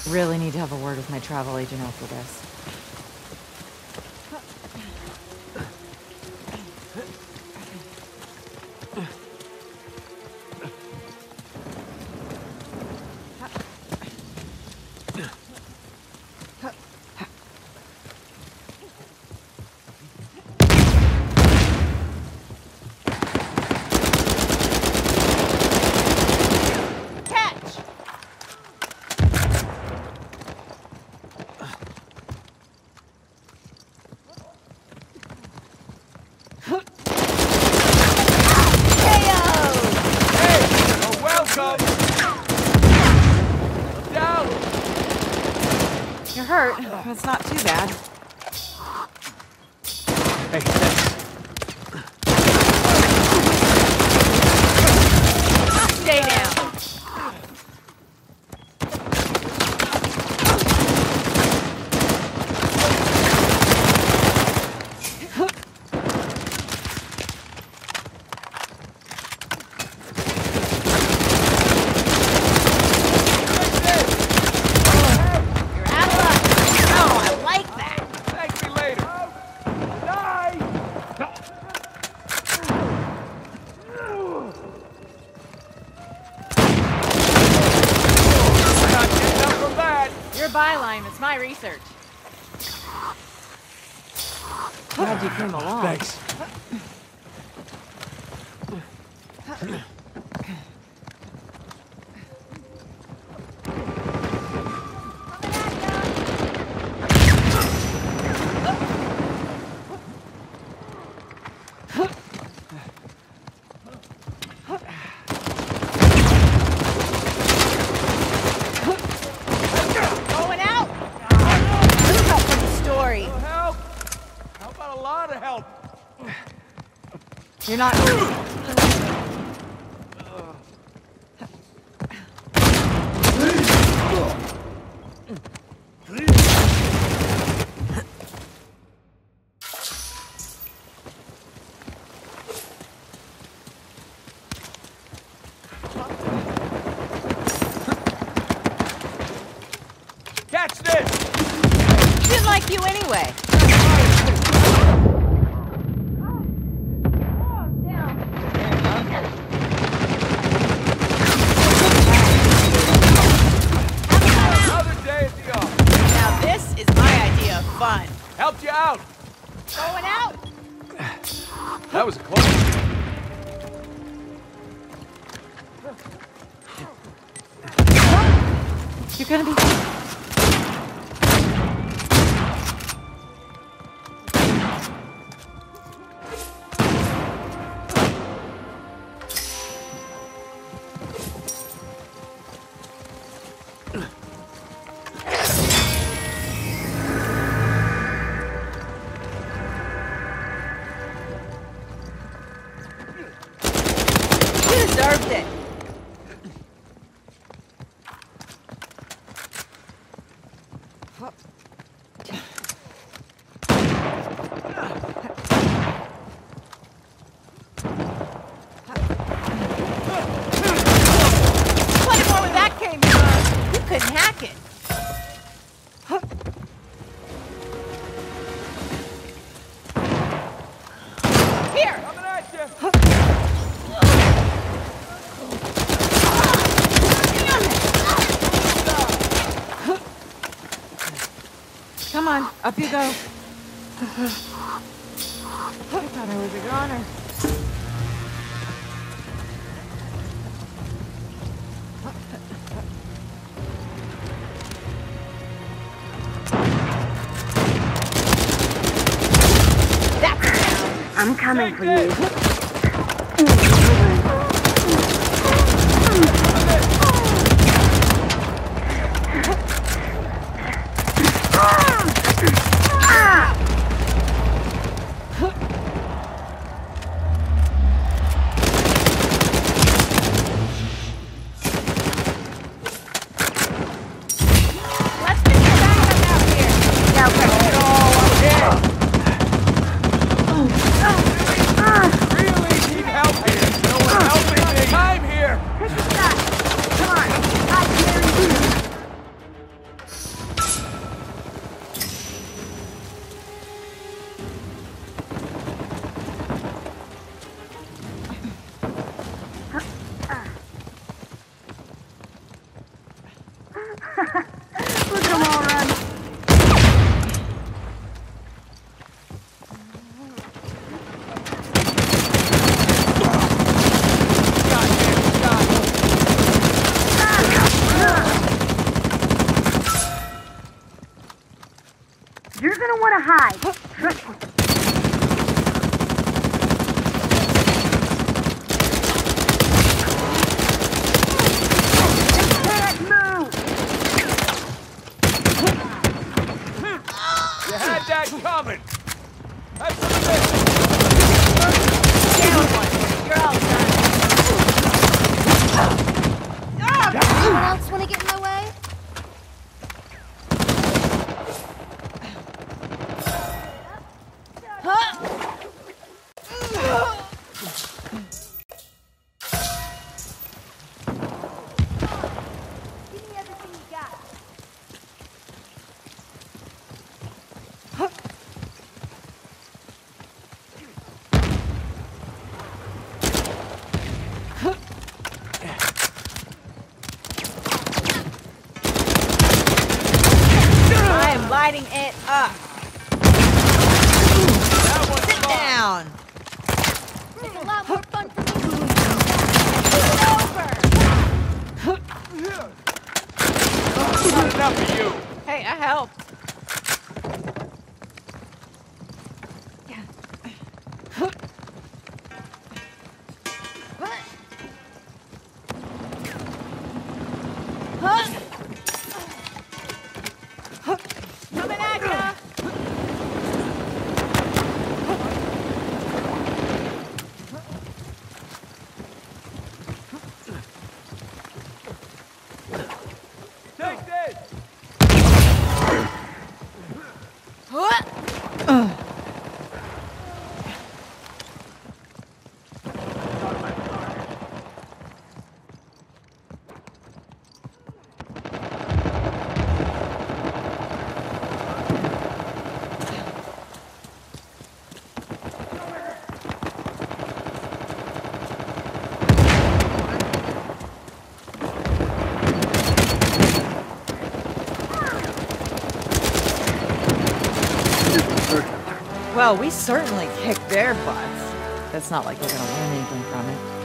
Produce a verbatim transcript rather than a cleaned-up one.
Really need to have a word with my travel agent after this. You're hurt, but it's not too bad. Hey, thanks. Stay down. Byline, it's my research. Glad you came along. Thanks. You're not... Catch this! Didn't like you anyway. Fun. Helped you out. Going out. That was a close. You're gonna be... Deserved it. Plenty more where that came from. You couldn't hack it. Here. Coming at you. Come on, up you go. I thought I was a goner. I'm coming for you. Let's get it all out here. Ah! to hide. Trick with the can't move. You had that coming. That's the bit. Down one. You're all done. Anyone else want to get in my way? Give me everything you got. I am lighting it up. That one's Sit fine. down. It's a lot more fun for me. It's over. Not enough of you. Hey, I helped. Coming at ya. Take this. Well, we certainly kicked their butts. It's not like we're gonna learn anything from it.